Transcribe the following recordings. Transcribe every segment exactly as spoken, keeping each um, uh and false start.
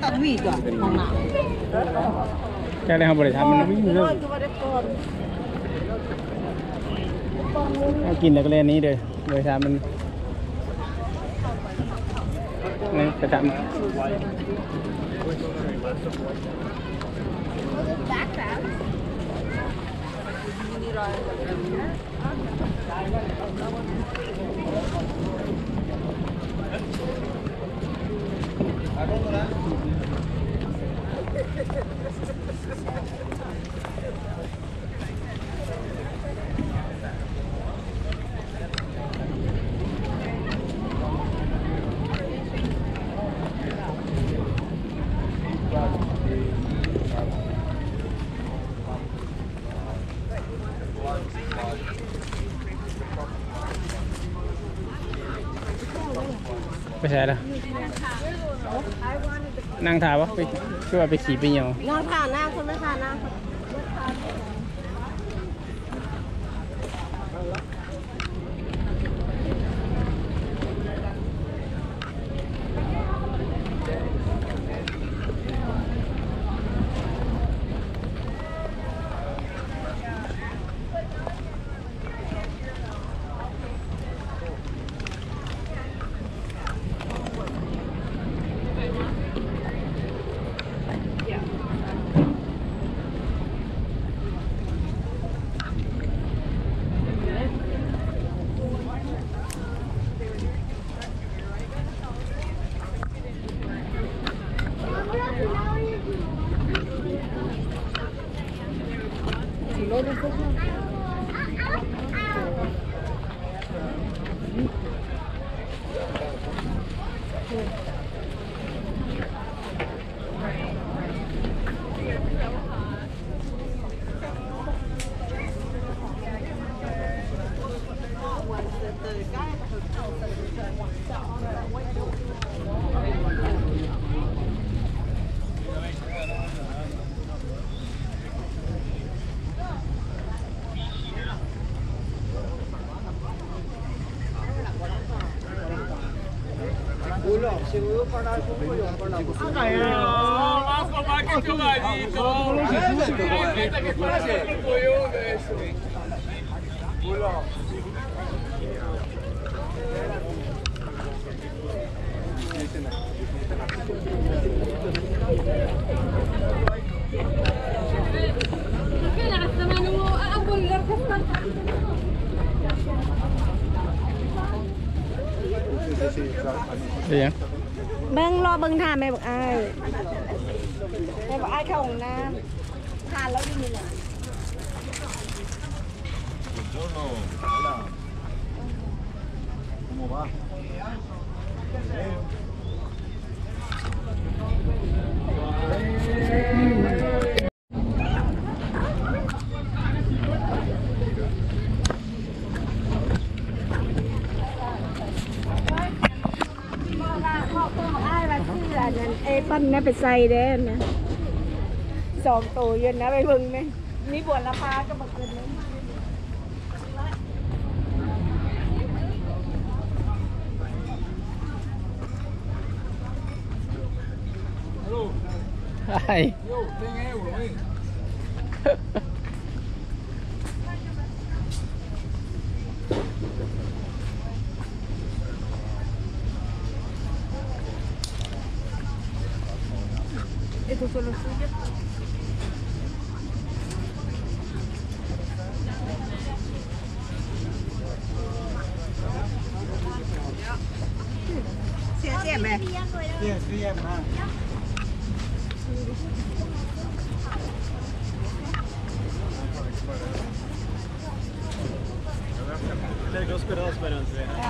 ต้องมีก่อนห้องน้แค่ได้เขาบริษัทมันวิ่งเลยเอากินแล้วก็เล่นนี้เลยบริษัทมันนี่ประจำไปใช่แล้วนั่งถ่ายวะไปช่วยไปขี่ไปเหยียวนั่งผ่านหน้าคนไม่ผ่านหน้าเดี๋ยวเบิ้งรอเบิ้งทานแม่บอกไอ้แม่บอกไอ้เข้าห้องน้ำทานแล้วดีเลยเอปั้นนะไปใส่เด้นะสองตัวเย็นนะไปบึงไหมนี่บวชละพาก็บักเกินเลยไอ้ Itu solusinya. Siap-siap, Mbak. Siap-siap, Mbak. Lägg oss på rasbären, så vi.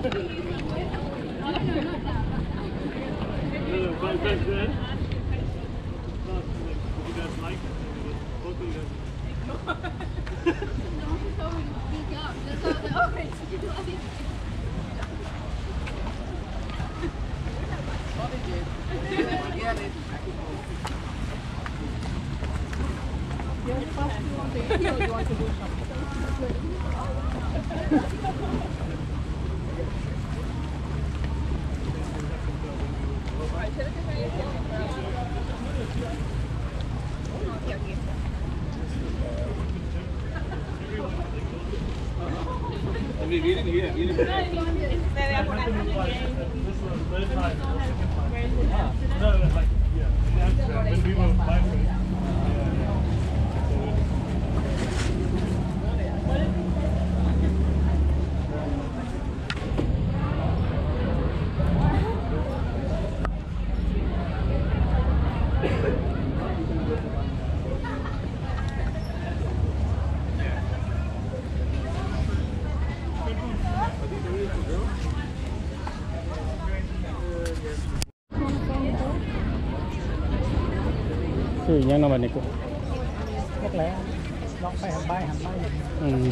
คือยังนอนแบบนี้กูล็อกแล้วล็อกไปหันไปหันไปอืม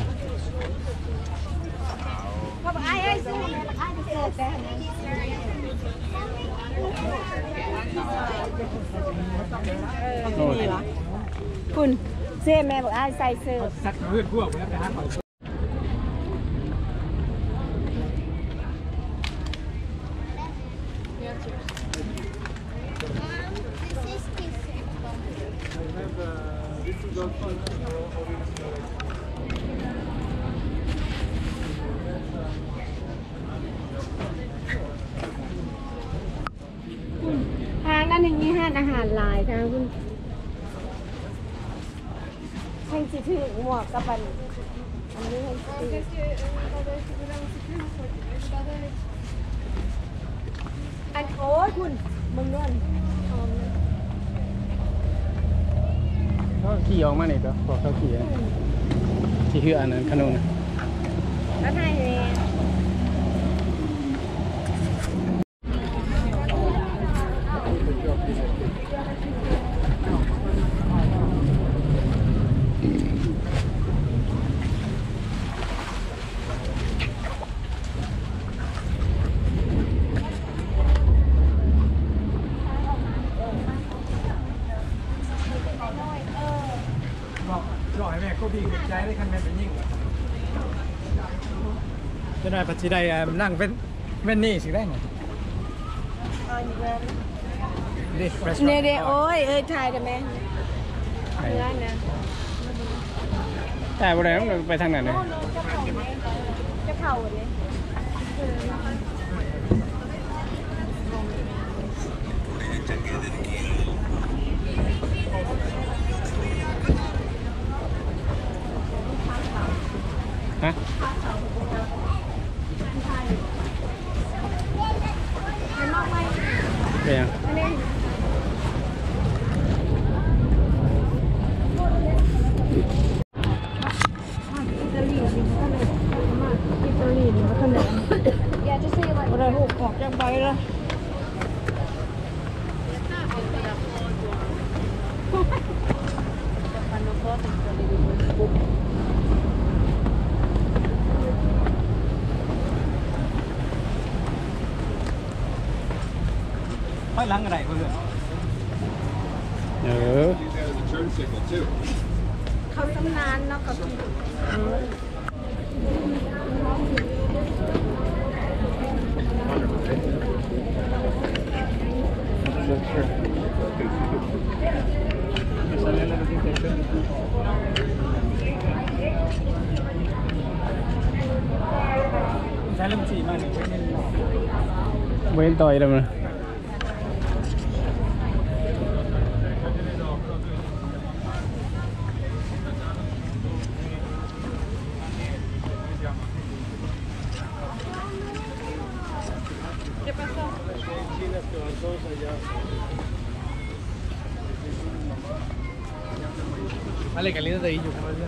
เขาบอกไอ้ไอ้ซื้อไอ้เสิร์ฟแต่โอ้ยคุณเสื้อแม่บอกไอ้ใส่เสื้อสักเพื่อนพวกแล้วไปหาเขาทางด้านหนึ่งมีห้านอาหารหลายทางคุณแห่งสิถือหมวกกับบันอันนี้แห่งสิถืออันโอ้ยคุณมึงเงินเขาขี่ออกมาเนี่ยก็บอกเขาขี่นะขี่คืออันนั้นขนมนะแล้วไงเนี่ยบอกจ่อยแม่ก็ดีใจได้คันแม่เป็นยิ่งจะได้ปัจจัยใดนั่งเป็นเว้นนี่สิได้ไงดิเนี่ยเดี๋ยวโอ้ยเอ้ยถ่ายกันไหมเนื้อนะแต่บ่ได้ต้องไปทางไหนเลยจะเข่าเนี่ยฮะเป็นยังอันนี้อิตาลีนี่ก็เลยมาอิตาลีนี่ก็เลยอยากจะซื้ออะไรอะไรหกออกจากใบละค่อยล้างอะไรเพื่อนเออเขาตำนานเนาะกับใช้ลำจีมาหนึ่งเว้นต่อยแล้วมั้ย Vale, caliente ahí, yo creo